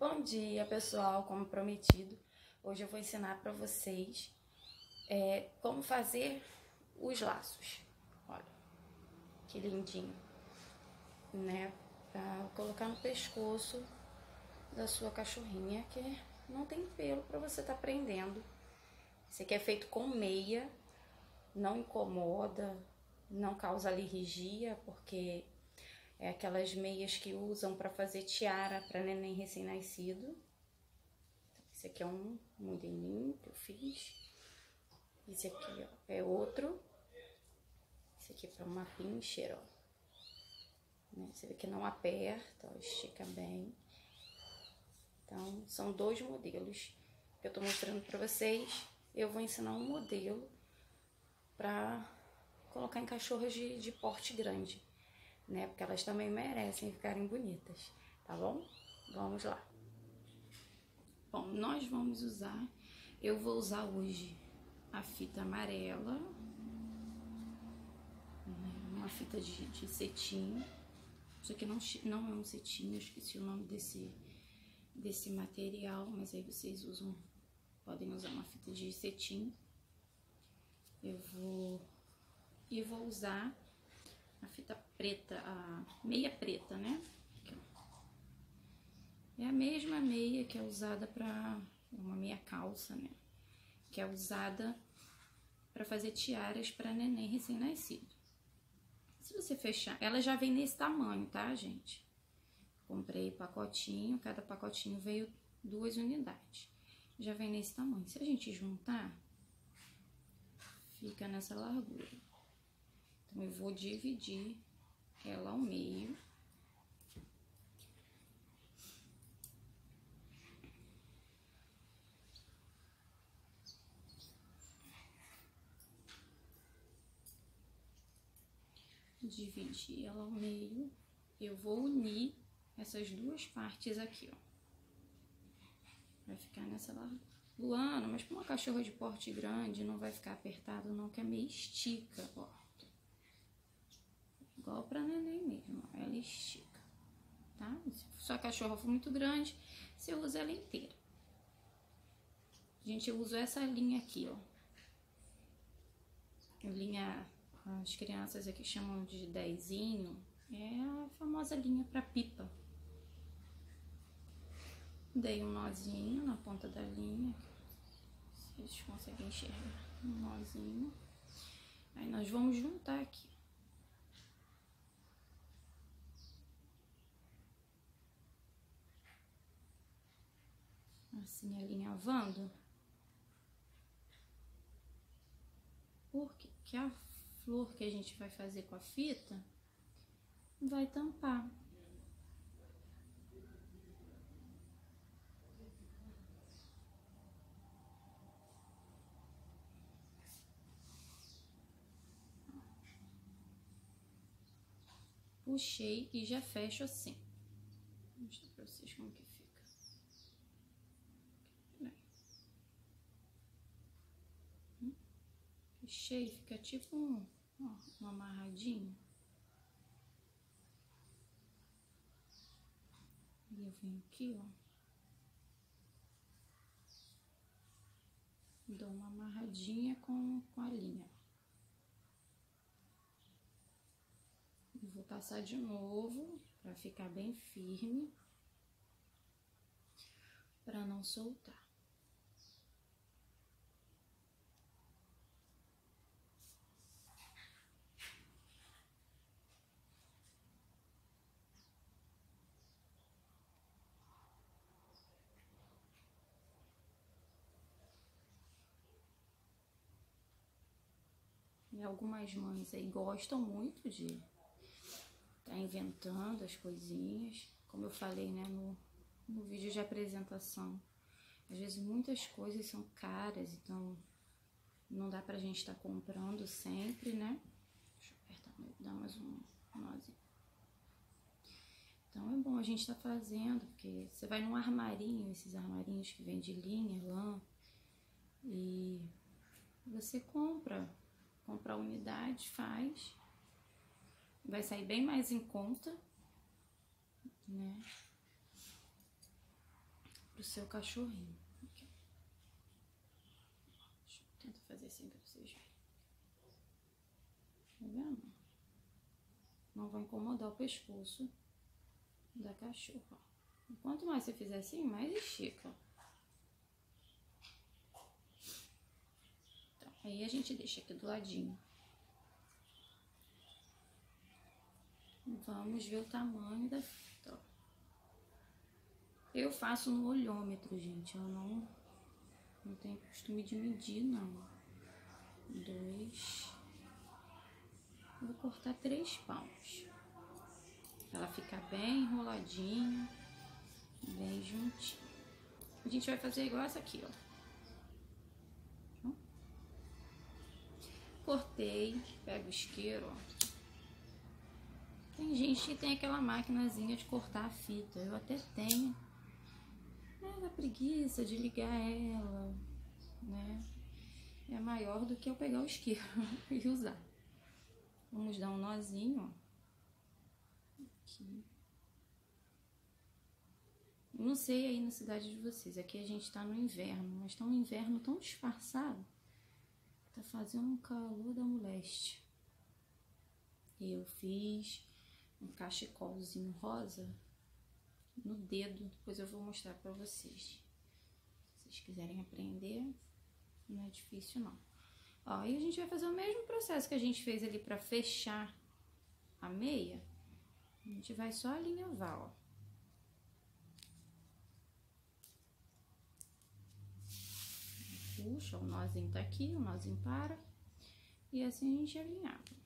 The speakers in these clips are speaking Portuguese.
Bom dia, pessoal, como prometido, hoje eu vou ensinar para vocês como fazer os laços. Olha, que lindinho, né? Pra colocar no pescoço da sua cachorrinha que não tem pelo para você estar prendendo. Esse aqui é feito com meia, não incomoda, não causa alergia, porque é aquelas meias que usam para fazer tiara para neném recém-nascido. Esse aqui é um modelinho que eu fiz. Esse aqui, ó, é outro. Esse aqui é para uma pincher, ó. Você vê que não aperta, ó, estica bem. Então, são dois modelos que eu tô mostrando para vocês. Eu vou ensinar um modelo para colocar em cachorras de porte grande, né? Porque elas também merecem ficarem bonitas, tá bom? Vamos lá. Bom, nós vamos usar, eu vou usar hoje a fita amarela, uma fita de cetim. Isso aqui não é um cetim, eu esqueci o nome desse material, mas aí vocês podem usar uma fita de cetim. Eu vou usar a fita preta, a meia preta, né? Aqui, ó. É a mesma meia que é usada para uma meia calça, né? Que é usada para fazer tiaras para neném recém-nascido. Se você fechar, ela já vem nesse tamanho, tá, gente? Comprei pacotinho, cada pacotinho veio 2 unidades. Já vem nesse tamanho. Se a gente juntar, fica nessa largura. Então, eu vou dividir ela ao meio. Dividir ela ao meio. Eu vou unir essas duas partes aqui, ó. Vai ficar nessa largura. Luana, mas para uma cachorra de porte grande não vai ficar apertado não, que é meio estica, ó. Igual para neném mesmo, ó. Ela estica, tá? Se sua cachorra for muito grande, você usa ela inteira. Gente, eu uso essa linha aqui, ó. Linha, as crianças aqui chamam de dezinho, é a famosa linha para pipa. Dei um nozinho na ponta da linha, se vocês conseguem enxergar, um nozinho. Aí nós vamos juntar aqui. Assim, alinhavando. Porque a flor que a gente vai fazer com a fita vai tampar. Puxei e já fecho assim. Vou mostrar pra vocês como que fica. Fechei, fica tipo um amarradinho. E eu venho aqui, ó. Dou uma amarradinha com a linha. E vou passar de novo pra ficar bem firme, pra não soltar. E algumas mães aí gostam muito de tá inventando as coisinhas, como eu falei, né, no vídeo de apresentação. Às vezes muitas coisas são caras, então não dá pra gente estar comprando sempre, né? Deixa eu apertar, dar mais um nozinho. Então é bom a gente tá fazendo, porque você vai num armarinho, esses armarinhos que vem de linha, lã, e você compra a unidade, faz, vai sair bem mais em conta, né? pro seu cachorrinho. Aqui. Deixa eu tentar fazer assim pra vocês verem. Tá vendo? Não vai incomodar o pescoço da cachorra. Quanto mais você fizer assim, mais estica. Então, aí a gente deixa aqui do ladinho. Vamos ver o tamanho da fita. Eu faço no olhômetro, gente. Eu não tenho costume de medir, não. 2. Vou cortar 3 palmos. Ela fica bem enroladinha, bem juntinha. A gente vai fazer igual essa aqui, ó. Cortei, pego o isqueiro, ó. Tem gente que tem aquela maquinazinha de cortar a fita. Eu até tenho. Mas a preguiça de ligar ela, né? É maior do que eu pegar o isqueiro e usar. Vamos dar um nozinho, ó. Aqui. Não sei aí na cidade de vocês. Aqui a gente tá no inverno, mas tá um inverno tão disfarçado. Tá fazendo um calor da moleste. E eu fiz um cachecolzinho rosa no dedo. Depois eu vou mostrar pra vocês. Se vocês quiserem aprender, não é difícil não. Ó, aí a gente vai fazer o mesmo processo que a gente fez ali pra fechar a meia. A gente vai só alinhavar, ó. Puxa, o nozinho tá aqui, o nozinho para. E assim a gente alinhava.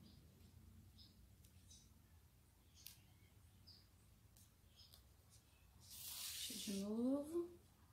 Puxa de novo.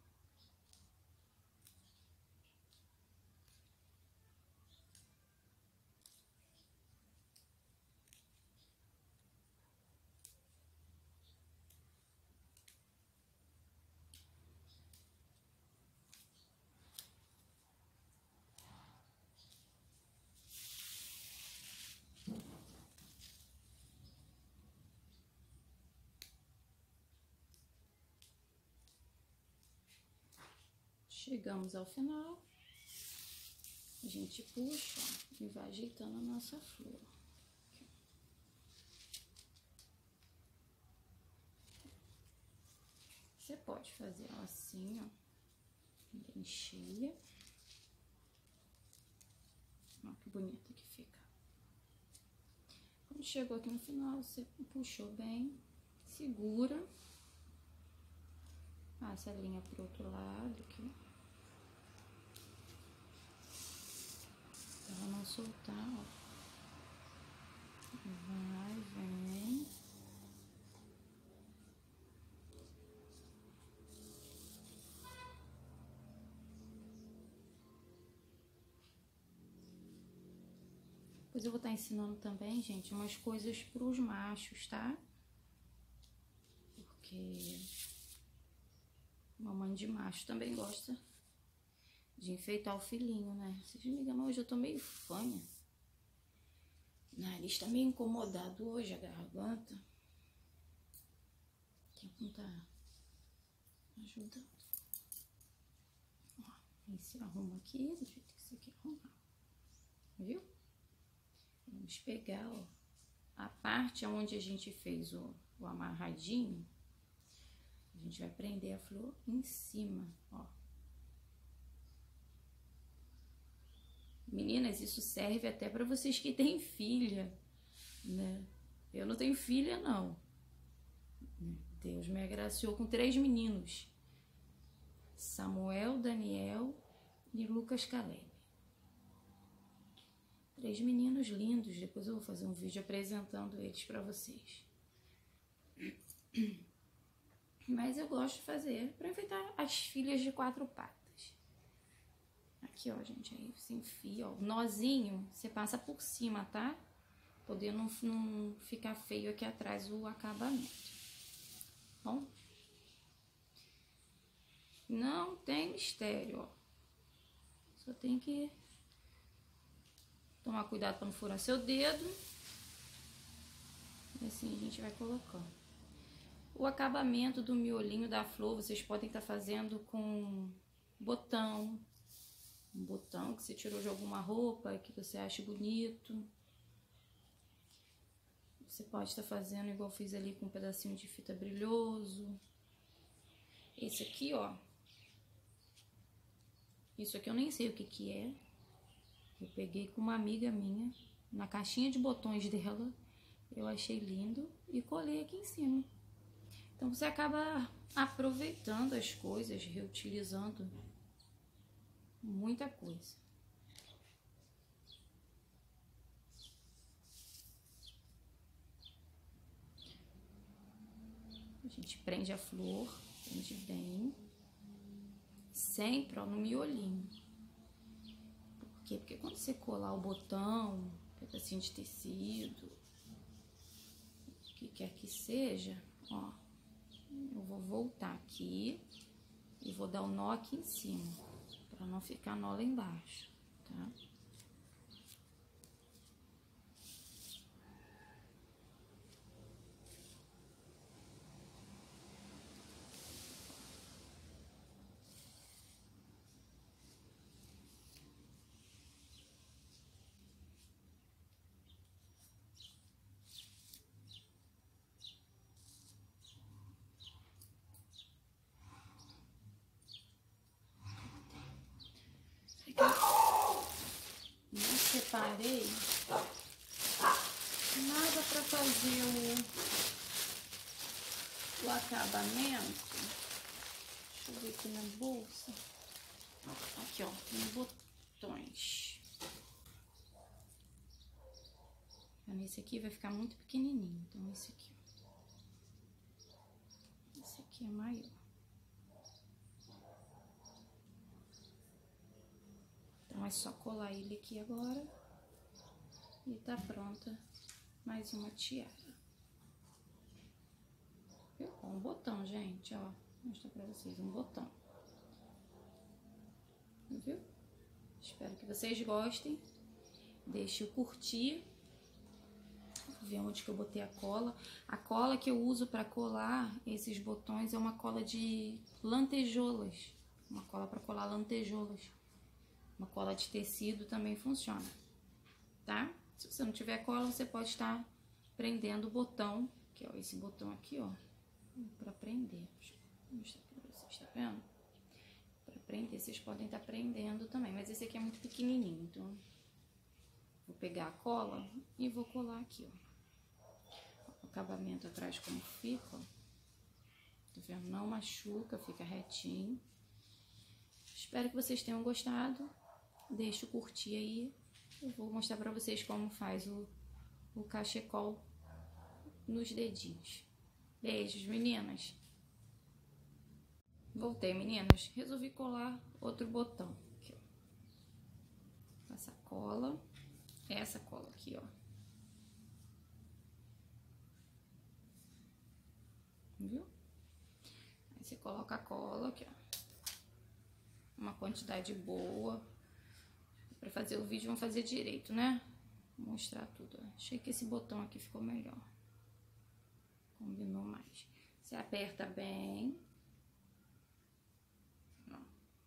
Chegamos ao final, a gente puxa, ó, e vai ajeitando a nossa flor. Você pode fazer ela assim, ó, bem cheia. Ó, que bonita que fica. Quando chegou aqui no final, você puxou bem, segura, passa a linha pro outro lado aqui. Pra ela não soltar, ó. Vai, vem. Depois eu vou estar ensinando também, gente, umas coisas pros machos, tá? Porque mamãe de macho também gosta de enfeitar o filhinho, né? Vocês me ligam, mas hoje eu tô meio fanha. O nariz tá meio incomodado hoje, a garganta. O tempo não tá ajudando. Ó, aí se arruma aqui do jeito que você quer arrumar. Viu? Vamos pegar, ó, a parte onde a gente fez o amarradinho. A gente vai prender a flor em cima, ó. Meninas, isso serve até para vocês que têm filha, né? Eu não tenho filha, não. Deus me agraciou com 3 meninos. Samuel, Daniel e Lucas Caleb. 3 meninos lindos. Depois eu vou fazer um vídeo apresentando eles para vocês. Mas eu gosto de fazer para enfeitar as filhas de 4 patas. Aqui, ó, gente, aí você enfia, ó, o nozinho você passa por cima, tá? Poder não ficar feio aqui atrás o acabamento. Bom? Não tem mistério, ó. Só tem que tomar cuidado para não furar seu dedo. E assim a gente vai colocando. O acabamento do miolinho da flor, vocês podem estar fazendo com botão. Um botão que você tirou de alguma roupa, que você acha bonito. Você pode estar fazendo igual eu fiz ali com um pedacinho de fita brilhoso. Esse aqui, ó. Isso aqui eu nem sei o que que é. Eu peguei com uma amiga minha, na caixinha de botões dela. Eu achei lindo e colei aqui em cima. Então você acaba aproveitando as coisas, reutilizando muita coisa. A gente prende a flor, prende bem, sempre ó, no miolinho. Por quê? Porque quando você colar o botão, pedacinho de tecido, o que quer que seja, ó, eu vou voltar aqui e vou dar o nó aqui em cima, para não ficar nó lá embaixo, tá? Não separei nada para fazer o acabamento. Deixa eu ver aqui na bolsa. Aqui, ó, tem botões. Esse aqui vai ficar muito pequenininho, então esse aqui. Esse aqui é maior. Então é só colar ele aqui agora e tá pronta mais uma tiara. Viu? Um botão, gente, ó. Vou mostrar pra vocês, um botão. Viu? Espero que vocês gostem. Deixe eu curtir. Vou ver onde que eu botei a cola. A cola que eu uso pra colar esses botões é uma cola de lantejoulas. Uma cola pra colar lantejoulas. Uma cola de tecido também funciona, tá? Se você não tiver cola, você pode estar prendendo o botão, que é esse botão aqui, ó, pra prender. Deixa eu mostrar pra vocês, tá vendo? Pra prender, vocês podem estar prendendo também, mas esse aqui é muito pequenininho, então vou pegar a cola e vou colar aqui, ó. O acabamento atrás como fica, ó. Tá vendo? Não machuca, fica retinho. Espero que vocês tenham gostado. Deixa eu curtir aí. Eu vou mostrar pra vocês como faz o cachecol nos dedinhos. Beijos, meninas. Voltei, meninas. Resolvi colar outro botão. Aqui, ó. Essa cola. Essa cola aqui, ó. Viu? Aí você coloca a cola aqui, ó. Uma quantidade boa. Pra fazer o vídeo, vamos fazer direito, né? Vou mostrar tudo. Achei que esse botão aqui ficou melhor. Combinou mais. Você aperta bem. Ó.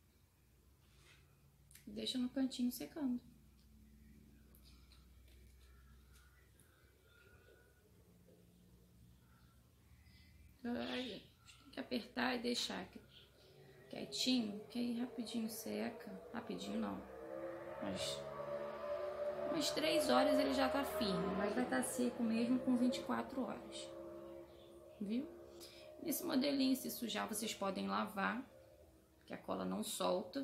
E deixa no cantinho secando. Aí, tem que apertar e deixar aqui quietinho, que aí rapidinho seca. Rapidinho não. Umas 3 horas ele já tá firme, mas vai estar seco mesmo com 24 horas. Viu? Nesse modelinho, se sujar, vocês podem lavar, que a cola não solta.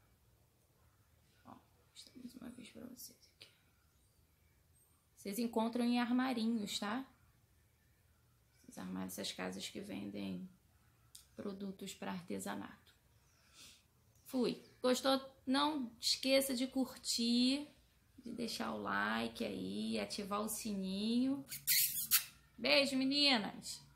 Ó, vou mostrar mais uma vez pra vocês aqui. Vocês encontram em armarinhos, tá? Esses armários, essas casas que vendem produtos para artesanato. Fui. Gostou? Não esqueça de curtir, de deixar o like aí, ativar o sininho. Beijo, meninas!